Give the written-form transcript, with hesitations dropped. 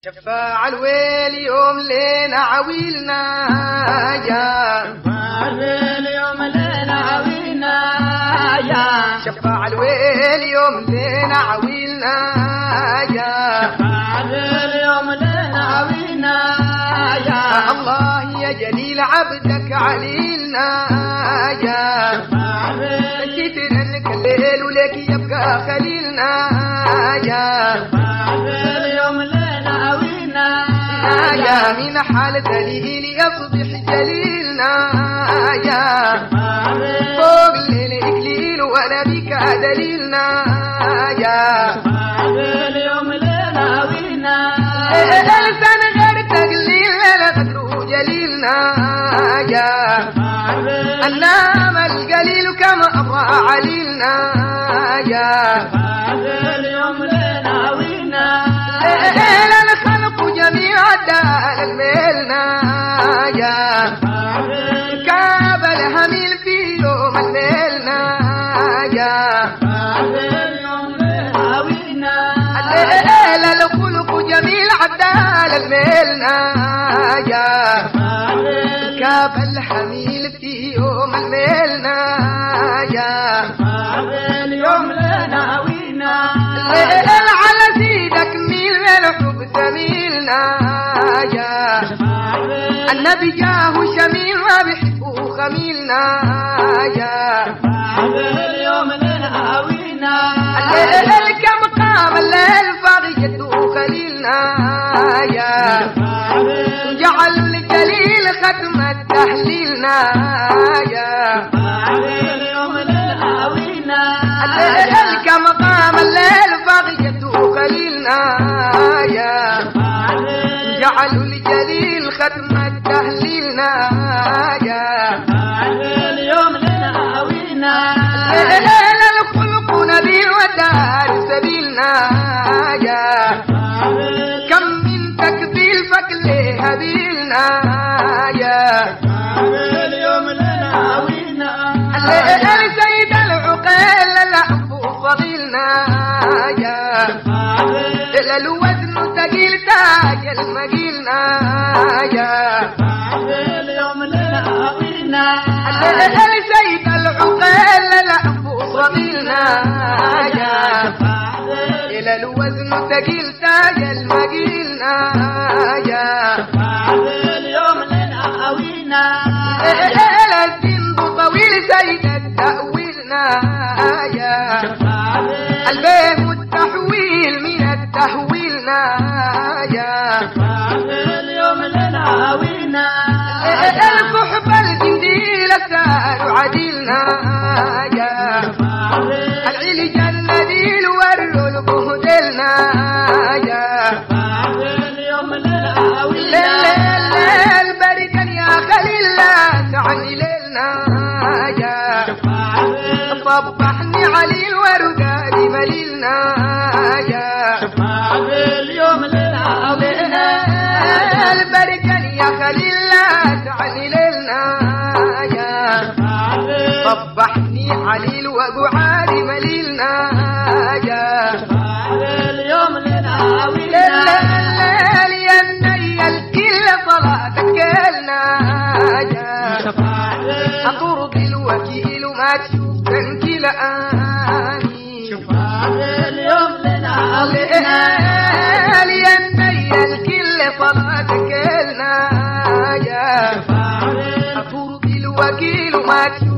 شفاع الويل يوم لينا عويلنا يا شفاع الويل يوم لينا عويلنا يا شفاع الويل يوم لينا عويلنا يا شفاع الويل يوم لينا عويلنا يا الله يا جليل عبدك عليلنا يا شفاع الويل كتر لك الليل ولك يبقى خليلنا يا شفاع الويل يوم لينا عويلنا يا من حال دليل يصبح جليلنا يا شفاع الويل فوق الليل إكليل ولا بك دليلنا يا شفاع الويل يوم لينا عويلنا لسان غير تقليل لا قدر جليلنا يا شفاع الويل النام القليل كما أبرى عليلنا يا شفاع الويل يوم لينا عويلنا إلى الخلق جميع الدال الميلنا يا شفاع الويل كاب الهميل في يوم الميلنا يا شفاع الويل يوم لينا عويلنا إلى الخلق جميع الدال الميلنا يا شفاع الويل كاب الحميل في يوم الميلنا يا شفاع الويل يوم لينا عويلنا على سيدك ميل الحب سميلنا يا شفاع الويل النبي جاه شميل ما بيحبه خميلنا يا شفاع الويل يوم لينا عويلنا الليل كم قام الليل فاغيته خليلنا يا شفاع الويل جعل الجليل ختمة تهليلنا يا شفاع الويل يوم لينا عويلنا الليل كم قام الليل فاغيته خليلنا يا شفاع الويل جعلوا الجليل ختمة تهليلنا يا شفاع الويل يوم لينا عويلنا ليل الخلق نبيل ودار سبيلنا يا شفاع الويل كم من تكبيل فكله هبيلنا يا شفاع الويل يوم لينا عويلنا الليل سيد العقيل العفو فضيلنا يا شفاع الويل الوزن تقيل تاج المقيلنا يا شفاع الويل يوم لينا عويلنا الليل سيد العقيل العفو فضيلنا يا شفاع الويل إلى الوزن تقيل تاج المقيلنا يا شفاع الويل يوم لينا عويلنا إلى الدين طويل سيد التأويلنا يا شفاع الويل البيه التحويل من التهويلنا يا شفاع الويل يوم لينا عويلنا الكحب الجنديل السار عديلنا يا شفاع الويل العلج النديل والرول بهدلنا يا شفاع الويل يوم لينا عويلنا البركن يا خليل لا تعني ليلنا يا شفاع الويل صبحني علي الورقادي مليلنا يا شفاع الويل يوم لينا عويلنا البركن يا خليل لا تعني ليلنا يا شفاع الويل صبحني علي الوقعاد مليلنا يا شفاع الويل يوم لينا عويلنا الليل يا النيل الكل صلاتك لنا يا شفاع الويل أطرد الوكيل ما تشوف تنكيل آني شفاع الويل يوم لينا عويلنا يا النيل الكل صلاتك لنا يا شفاع الويل أطرد الوكيل ما تشوف